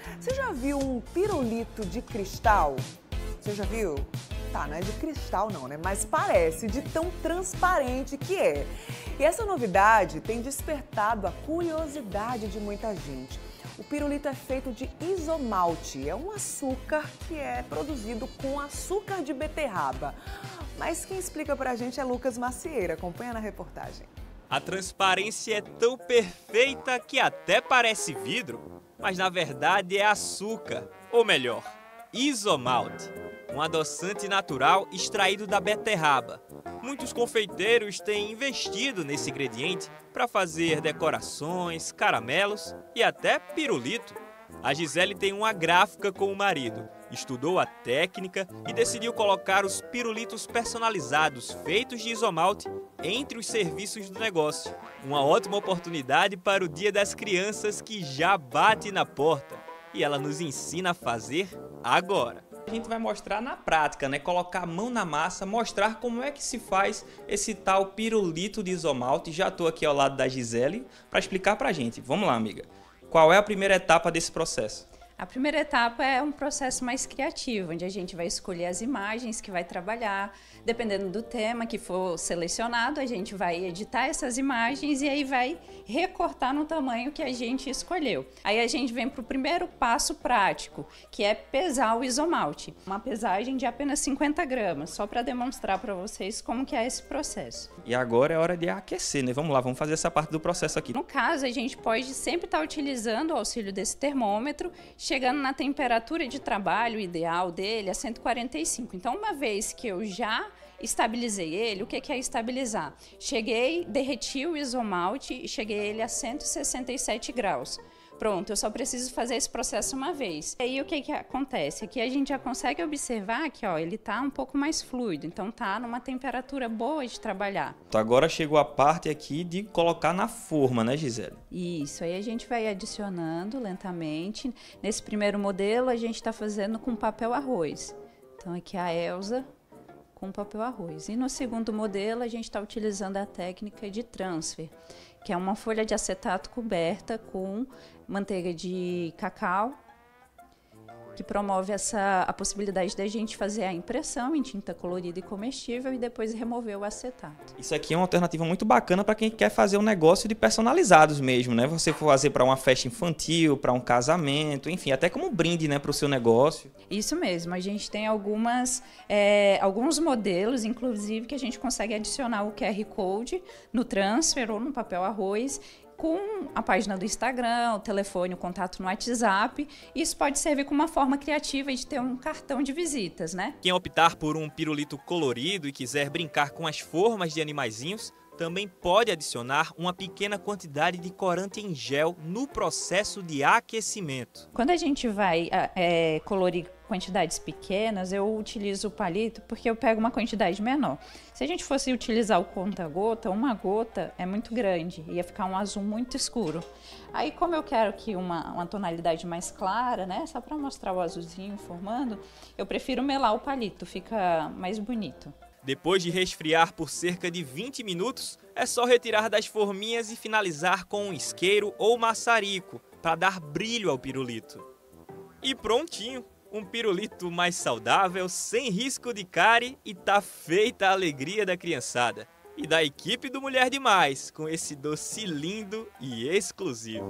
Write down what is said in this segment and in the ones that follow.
Você já viu um pirulito de cristal? Você já viu? Tá, não é de cristal não, né? Mas parece de tão transparente que é. E essa novidade tem despertado a curiosidade de muita gente. O pirulito é feito de isomalte, é um açúcar que é produzido com açúcar de beterraba. Mas quem explica pra gente é Lucas Macieira, acompanha na reportagem. A transparência é tão perfeita que até parece vidro, mas na verdade é açúcar, ou melhor, isomalte, um adoçante natural extraído da beterraba. Muitos confeiteiros têm investido nesse ingrediente para fazer decorações, caramelos e até pirulito. A Gisele tem uma gráfica com o marido, estudou a técnica e decidiu colocar os pirulitos personalizados feitos de isomalte entre os serviços do negócio. Uma ótima oportunidade para o Dia das Crianças que já bate na porta. E ela nos ensina a fazer agora. A gente vai mostrar na prática, né? Colocar a mão na massa, mostrar como é que se faz esse tal pirulito de isomalte. Já estou aqui ao lado da Gisele para explicar para a gente. Vamos lá, amiga. Qual é a primeira etapa desse processo? A primeira etapa é um processo mais criativo, onde a gente vai escolher as imagens que vai trabalhar. Dependendo do tema que for selecionado, a gente vai editar essas imagens e aí vai recortar no tamanho que a gente escolheu. Aí a gente vem para o primeiro passo prático, que é pesar o isomalte. Uma pesagem de apenas 50 gramas, só para demonstrar para vocês como que é esse processo. E agora é hora de aquecer, né? Vamos lá, vamos fazer essa parte do processo aqui. No caso, a gente pode sempre estar utilizando o auxílio desse termômetro, chegando na temperatura de trabalho ideal dele a 145. Então, uma vez que eu já estabilizei ele, o que é estabilizar? Derreti o isomalte e cheguei ele a 167 graus. Pronto, eu só preciso fazer esse processo uma vez. E aí o que acontece? Aqui a gente já consegue observar que ó, ele está um pouco mais fluido, então está numa temperatura boa de trabalhar. Então agora chegou a parte aqui de colocar na forma, né, Gisele? Isso, aí a gente vai adicionando lentamente. Nesse primeiro modelo a gente está fazendo com papel arroz. Então aqui a Elsa com papel arroz. E no segundo modelo a gente está utilizando a técnica de transfer, que é uma folha de acetato coberta com manteiga de cacau, que promove a possibilidade da gente fazer a impressão em tinta colorida e comestível e depois remover o acetato. Isso aqui é uma alternativa muito bacana para quem quer fazer um negócio de personalizados mesmo, né? Você for fazer para uma festa infantil, para um casamento, enfim, até como um brinde, né, para o seu negócio. Isso mesmo, a gente tem alguns modelos, inclusive, que a gente consegue adicionar o QR Code no transfer ou no papel arroz, com a página do Instagram, o telefone, o contato no WhatsApp. Isso pode servir como uma forma criativa de ter um cartão de visitas, né? Quem optar por um pirulito colorido e quiser brincar com as formas de animaizinhos, também pode adicionar uma pequena quantidade de corante em gel no processo de aquecimento. Quando a gente vai colorir quantidades pequenas, eu utilizo o palito porque eu pego uma quantidade menor. Se a gente fosse utilizar o conta-gota, uma gota é muito grande, ia ficar um azul muito escuro. Aí, como eu quero que uma tonalidade mais clara, né, só para mostrar o azulzinho formando, eu prefiro melar o palito, fica mais bonito. Depois de resfriar por cerca de 20 minutos, é só retirar das forminhas e finalizar com um isqueiro ou maçarico para dar brilho ao pirulito. E prontinho! Um pirulito mais saudável, sem risco de cárie e tá feita a alegria da criançada. E da equipe do Mulher Demais, com esse doce lindo e exclusivo.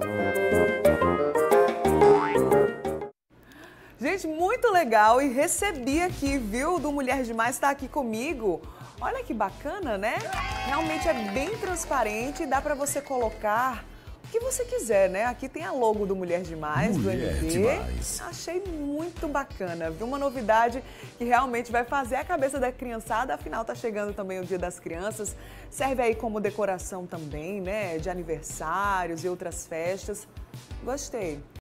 Gente, muito legal e recebi aqui, viu, do Mulher Demais, tá aqui comigo. Olha que bacana, né? Realmente é bem transparente, dá pra você colocar o que você quiser, né? Aqui tem a logo do Mulher Demais, do MD. Demais. Achei muito bacana, viu? Uma novidade que realmente vai fazer a cabeça da criançada, afinal tá chegando também o Dia das Crianças. Serve aí como decoração também, né? De aniversários e outras festas. Gostei.